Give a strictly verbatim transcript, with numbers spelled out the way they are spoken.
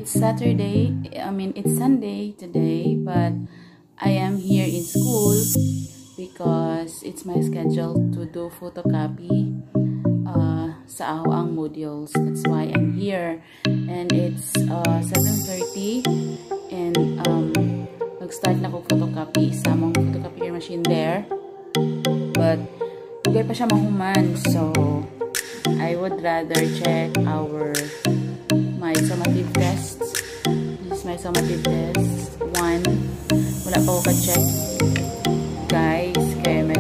it's Saturday, I mean it's Sunday today, but I am here in school because it's my schedule to do photocopy uh, sa Ahoang modules. That's why I'm here. And it's uh, seven thirty and um, nag-start na ko photocopy sa mong photocopier machine there. But dugay pa siya mahuman, so I would rather check our my summative tests. This is my summative test one. Wala pa ko ka-check, guys, kaya may